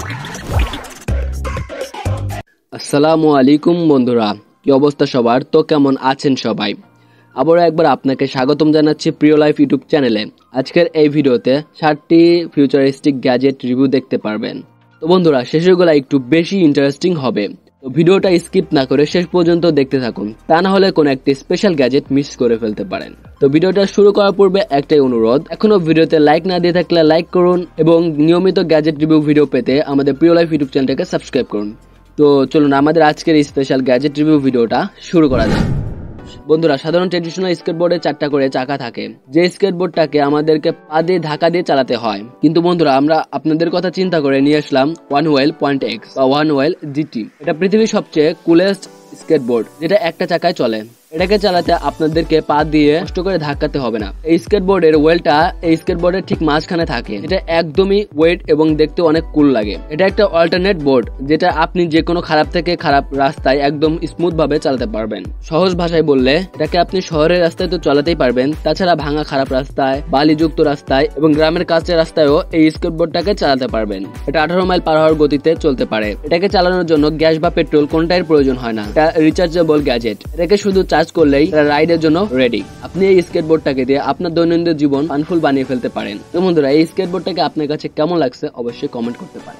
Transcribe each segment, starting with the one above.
আসসালামু আলাইকুম বন্ধুরা, কি অবস্থা সবার? তো কেমন আছেন সবাই? আবারও একবার আপনাকে স্বাগতম জানাচ্ছি প্রিয় লাইফ ইউটিউব চ্যানেলে। আজকের এই ভিডিওতে 7টি ফিউচারিস্টিক গ্যাজেট রিভিউ দেখতে পারবেন। তো বন্ধুরা, শেষেরগুলো একটু বেশি ইন্টারেস্টিং হবে, তো ভিডিওটা স্কিপ না করে শেষ পর্যন্ত দেখতে থাকুন, তা না হলে কোনো একটি স্পেশাল গ্যাজেট মিস করে ফেলতে পারেন। তো ভিডিওটা শুরু করার পূর্বে একটাই অনুরোধ, এখনো ভিডিওতে লাইক না দিয়ে থাকলে লাইক করুন এবং নিয়মিত গ্যাজেট রিভিউ ভিডিও পেতে আমাদের প্রিয় লাইফ ইউটিউব চ্যানেলটাকে সাবস্ক্রাইব করুন। তো চলুন আমাদের আজকের এই স্পেশাল গ্যাজেট রিভিউ ভিডিওটা শুরু করা যাক। বন্ধুরা, সাধারণ ট্রেডিশনাল স্কেটবোর্ডে 4টা করে চাকা থাকে, যে স্কেটবোর্ডটাকে আমাদেরকে পা দিয়ে ধাক্কা দিয়ে চালাতে হয়। কিন্তু বন্ধুরা, আমরা আপনাদের কথা চিন্তা করে নিয়ে আসলাম wanwu .x বা wanwu GT। এটা পৃথিবীর সবচেয়ে কুলেস্ট স্কেটবোর্ড, যেটা একটা চাকায় চলে। এটাকে চালাতে আপনাদেরকে পা দিয়ে কষ্ট করে ধাক্কাতে হবে না। এই স্কেটবোর্ডের ওয়েলটা এই স্কেটবোর্ডের ঠিক মাঝখানে থাকে, এটা একদমই ওয়েট এবং দেখতে অনেক কুল লাগে। এটা একটা অল্টারনেট বোর্ড, যেটা আপনি যে কোনো খারাপ থেকে খারাপ রাস্তায় একদম স্মুথ ভাবে চালাতে পারবেন। সহজ ভাষায় বললে, এটাকে আপনি শহরের রাস্তায় তো চালাতেই পারবেন, তাছাড়া ভাঙা খারাপ রাস্তায়, বালিযুক্ত রাস্তায় এবং গ্রামের কাছের রাস্তায়ও এই স্কেটবোর্ডটাকে চালাতে পারবেন। এটা 18 মাইল পার হাওয়ার গতিতে চলতে পারে। এটাকে চালানোর জন্য গ্যাস বা পেট্রোল কোনটাই প্রয়োজন হয় না। এটা রিচার্জেবল গ্যাজেট, এটাকে শুধু চার্জ করলেই রাইডের জন্য রেডি। আপনি এই স্কেটবোর্ডটাকে দিয়ে আপনার দৈনন্দিন জীবন ফানফুল বানিয়ে ফেলতে পারেন। তো বন্ধুরা, এই স্কেটবোর্ডটাকে আপনার কাছে কেমন লাগছে অবশ্যই কমেন্ট করতে পারেন।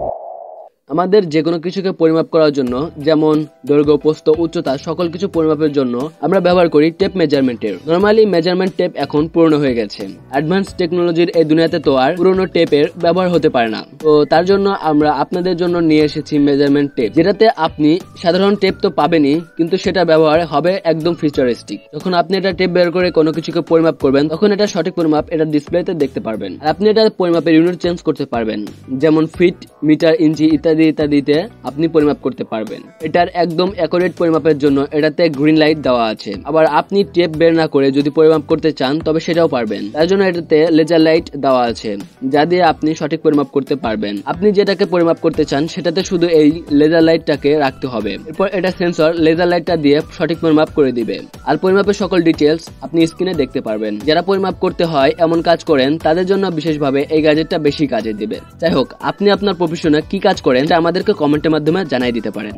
আমাদের যে কোনো কিছুকে পরিমাপ করার জন্য, যেমন দৈর্ঘ্য, প্রস্থ, উচ্চতা, সকল কিছু পরিমাপের জন্য আমরা ব্যবহার করি টেপ মেজারমেন্টের। নরমালি মেজারমেন্ট টেপ এখন পুরনো হয়ে গেছে। অ্যাডভান্স টেকনোলজির এই দুনিয়াতে তো আর পুরনো টেপের ব্যবহার হতে পারে না। তো তার জন্য আমরা আপনাদের জন্য নিয়ে এসেছি মেজারমেন্ট টেপ, যেটাতে আপনি সাধারণ টেপ তো পাবেনই, কিন্তু সেটা ব্যবহার হবে একদম ফিউচারিস্টিক। যখন আপনি এটা টেপ বের করে কোনো কিছুকে পরিমাপ করবেন, তখন এটা সঠিক পরিমাপ এটা ডিসপ্লেতে দেখতে পারবেন। আর আপনি এটা পরিমাপের ইউনিট চেঞ্জ করতে পারবেন, যেমন ফিট, মিটার, ইঞ্চি ইত্যাদিতে আপনি পরিমাপ করতে পারবেন। এটার একদম অ্যাকুরেট পরিমাপের জন্য এটাতে গ্রিন লাইট দেওয়া আছে। আবার আপনি টেপ বের না করে যদি পরিমাপ করতে চান, তবে সেটাও পারবেন। তার জন্য এটাতে লেজার লাইট দেওয়া আছে, যা দিয়ে আপনি সঠিক পরিমাপ করতে পারবেন। আপনি যেটাকে পরিমাপ করতে চান সেটাতে শুধু এই লেজার লাইটটাকে রাখতে হবে। এরপর এটা সেন্সর লেজার লাইটটা দিয়ে সঠিক পরিমাপ করে দিবে। আর পরিমাপের সকল ডিটেলস আপনি স্ক্রিনে দেখতে পারবেন। যারা পরিমাপ করতে হয় এমন কাজ করেন, তাদের জন্য বিশেষভাবে এই গ্যাজেটটা বেশি কাজে দিবে। যাই হোক, আপনি আপনার প্রফেশনে কি কাজ করেন তা আমাদেরকে কমেন্টের মাধ্যমে জানাই দিতে পারেন।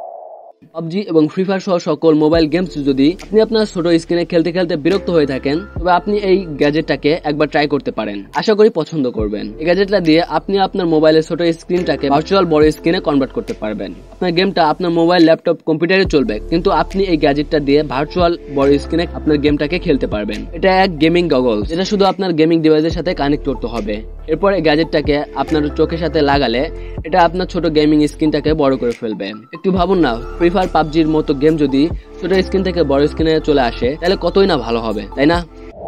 পাবজি এবং ফ্রি ফায়ার সহ সকল মোবাইল গেমস যদি আপনি আপনার ছোট স্ক্রিনে খেলতে খেলতে বিরক্ত হয়ে থাকেন, তবে আপনি এই গ্যাজেটটাকে একবার ট্রাই করতে পারেন। আশা করি পছন্দ করবেন। এই গ্যাজেটটা দিয়ে আপনি আপনার মোবাইলের ছোট স্ক্রিনটাকে ভার্চুয়াল বড় স্ক্রিনে কনভার্ট করতে পারবেন। আপনার গেমটা আপনার মোবাইল, ল্যাপটপ, কম্পিউটারে চলবে, কিন্তু আপনি এই গ্যাজেটটা দিয়ে ভার্চুয়াল বড় স্ক্রিনে আপনার গেমটাকে খেলতে পারবেন। এটা এক গেমিং গগলস, যেটা শুধু আপনার গেমিং ডিভাইসের সাথে কানেক্ট করতে হবে। এরপর এই গ্যাজেটটাকে আপনার চোখের সাথে লাগালে এটা আপনার ছোট গেমিং স্ক্রিনটাকে বড় করে ফেলবে। একটু ভাবুন না, ফ্রি ফায়ার, পাবজির মতো গেম যদি ছোট স্ক্রিন থেকে বড় স্ক্রিনে চলে আসে, তাহলে কতই না ভালো হবে, তাই না?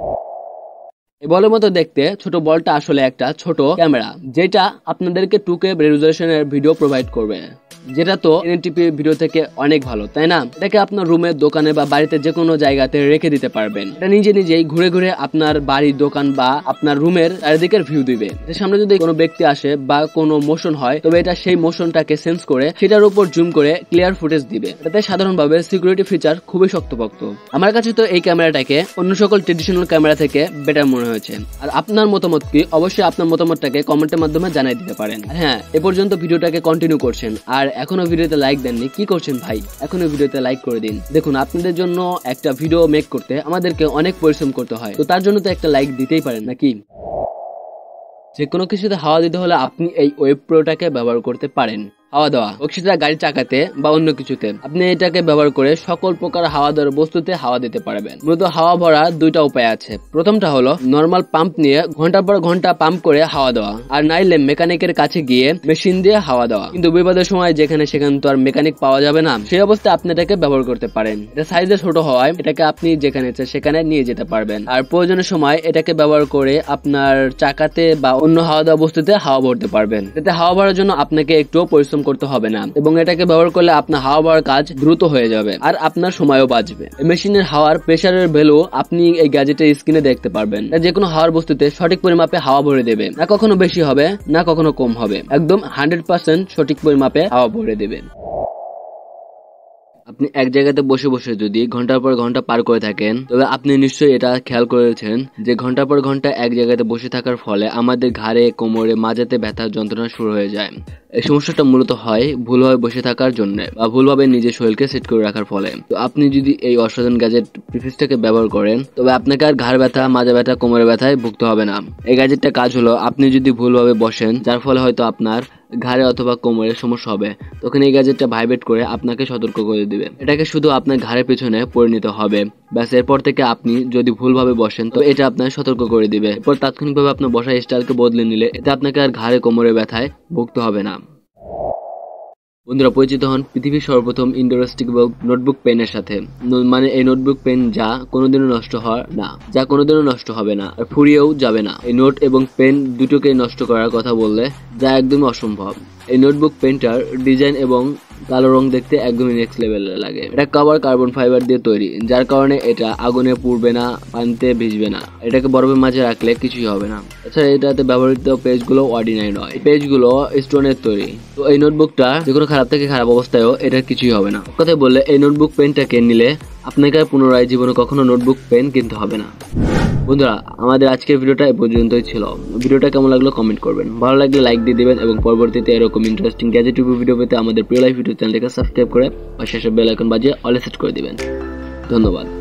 এই বলের মতো দেখতে ছোট বলটা আসলে একটা ছোট ক্যামেরা, যেটা আপনাদেরকে 2K রেজোলিউশনের ভিডিও প্রোভাইড করবে, যেটা তো এনটিপি ভিডিও থেকে অনেক ভালো, তাই না? এটাকে আপনার রুমে, দোকানে বা বাড়িতে যে কোনো জায়গাতে রেখে দিতে পারবেন। এটা নিজেই ঘুরে ঘুরে আপনার বাড়ি, দোকান বা আপনার রুমের চারিদিকের ভিউ দিবে। এর সামনে যদি কোনো ব্যক্তি আসে বা কোনো মোশন হয়, তবে এটা সেই মোশনটাকে সেন্স করে সেটার উপর জুম করে ক্লিয়ার ফুটেজ দিবে। এটাতে সাধারণভাবে সিকিউরিটি ফিচার খুবই শক্তপোক্ত। আমার কাছে তো এই ক্যামেরাটাকে অন্য সকল ট্রেডিশনাল ক্যামেরা থেকে বেটার মনে হয়েছে। আর আপনার মতামত কি? অবশ্যই আপনার মতামতটাকে কমেন্টের মাধ্যমে জানিয়ে দিতে পারেন। আর হ্যাঁ, এ পর্যন্ত ভিডিওটাকে কন্টিনিউ করছেন আর এখনো ভিডিওতে লাইক দেননি, কি করছেন ভাই? এখনো ভিডিওতে লাইক করে দিন। দেখুন, আপনাদের জন্য একটা ভিডিও মেক করতে আমাদেরকে অনেক পরিশ্রম করতে হয়, তো তার জন্য তো একটা লাইক দিতেই পারেন, নাকি? যে কোনো কিছুতে হাওয়া দিতে হলে আপনি এই ওয়েব প্রোটাকে ব্যবহার করতে পারেন। হাওয়া দেওয়া হোক সেটা গাড়ির চাকাতে বা অন্য কিছুতে, আপনি এটাকে ব্যবহার করে সকল প্রকার হাওয়া দেওয়ার বস্তুতে হাওয়া দিতে পারবেন। মূলত হাওয়া ভরার দুইটা উপায় আছে। প্রথমটা হলো নর্মাল পাম্প নিয়ে ঘন্টার পর ঘন্টা পাম্প করে হাওয়া দেওয়া, আর নাইলে মেকানিকের কাছে গিয়ে মেশিন দিয়ে হাওয়া দেওয়া। কিন্তু বিপদের সময় যেখানে সেখানে তো আর মেকানিক পাওয়া যাবে না, সেই অবস্থায় আপনি এটাকে ব্যবহার করতে পারেন। এটা সাইজে ছোট হওয়ায় এটাকে আপনি যেখানে ইচ্ছে সেখানে নিয়ে যেতে পারবেন। আর প্রয়োজনের সময় এটাকে ব্যবহার করে আপনার চাকাতে বা অন্য হাওয়া দেওয়া বস্তুতে হাওয়া ভরতে পারবেন। এতে হাওয়া ভরার জন্য আপনাকে একটুও পরিশ্রম করতে হবে না, এবং এটাকে ব্যবহার করলে আপনার হাওয়া ভরার কাজ দ্রুত হয়ে যাবে আর আপনার সময়ও বাঁচবে। এই মেশিনের হাওয়ার প্রেসারের ভ্যালু আপনি এই গ্যাজেটের স্ক্রিনে দেখতে পারবেন। যে কোনো হাওয়ার বস্তুতে সঠিক পরিমাপে হাওয়া ভরে দেবে, না কখনো বেশি হবে না কখনো কম হবে, একদম 100% সঠিক পরিমাপে হাওয়া ভরে দেবে। আপনি এক জায়গাতে বসে বসে যদি ঘন্টার পর ঘন্টা পার করে থাকেন, তবে আপনি নিশ্চয়ই এটা খেয়াল করেছেন যে ঘন্টার পর ঘন্টা এক জায়গাতে বসে থাকার ফলে আমাদের ঘাড়ে, কোমরে, মাজাতে ব্যথার যন্ত্রণা শুরু হয়ে যায়। এই সমস্যাটা মূলত হয় ভুলভাবে বসে থাকার জন্য বা ভুলভাবে নিজের শরীরকে সেট করে রাখার ফলে। তো আপনি যদি এই অসাধারণ গ্যাজেট প্রিফিক্সটাকে ব্যবহার করেন তবে আপনাকে আর ঘাড় ব্যথা, মাজা ব্যথা, কোমরে ব্যথায় ভুগতে হবে না। এই গ্যাজেটটা কাজ হলো, আপনি যদি ভুলভাবে বসেন যার ফলে হয়তো আপনার ঘাড়ে অথবা কোমরে সমস্যা হবে, তখন এই গ্যাজেটটা ভাইব্রেট করে আপনাকে সতর্ক করে দিবে। এটাকে শুধু আপনার ঘাড়ের পেছনে পরিণত হবে, ব্যাস। এরপর থেকে আপনি যদি ভুলভাবে বসেন তো এটা আপনাকে সতর্ক করে দিবে। এরপর তাৎক্ষণিকভাবে আপনার বসার স্টাইলকে বদলে নিলে এতে আপনাকে আর ঘাড়ে কোমরে ব্যথায় ভুগতে হবে না। বন্ধুরা, পরিচিত হন পৃথিবীর সর্বপ্রথম ইন্ডোরেস্টিক নোটবুক পেনের সাথে। মানে এই নোটবুক পেন যা কোনোদিনও নষ্ট হয় না, যা কোনোদিনও নষ্ট হবে না, আর ফুরিয়েও যাবে না। এই নোট এবং পেন দুটোকে নষ্ট করার কথা বললে যা একদমই অসম্ভব। এই নোটবুক পেনটার ডিজাইন এবং কালো রং দেখতে একদমই নেক্সট লেভেলের লাগে। এটা কভার কার্বন ফাইবার দিয়ে তৈরি, যার কারণে এটা আগুনে পুড়বে না, পানিতে ভিজবে না, এটাকে বরফের মাঝে রাখলে কিছুই হবে না। এছাড়া এটাতে ব্যবহৃত পেজগুলো অর্ডিনারি নয়, পেজগুলো স্টোনের তৈরি। তো এই নোটবুকটা যে কোনো খারাপ থেকে খারাপ অবস্থায়ও এটার কিছুই হবে না। কথায় বললে এই নোটবুক পেনটাকে নিলে আপনাকে পুনরায় জীবনে কখনো নোটবুক পেন কিনতে হবে না। বন্ধুরা, আমাদের আজকের ভিডিওটা এই পর্যন্তই ছিল। ভিডিওটা কেমন লাগলো কমেন্ট করবেন, ভালো লাগলে লাইক দিয়ে দিবেন এবং পরবর্তীতে এরকম ইন্টারেস্টিং গ্যাজেট রিভিউ ভিডিও পেতে আমাদের প্রিয় লাইফ ইউটিউব চ্যানেলটাকে সাবস্ক্রাইব করে পাশে বেল আইকন বাজিয়ে অল সেট করে দিবেন। ধন্যবাদ।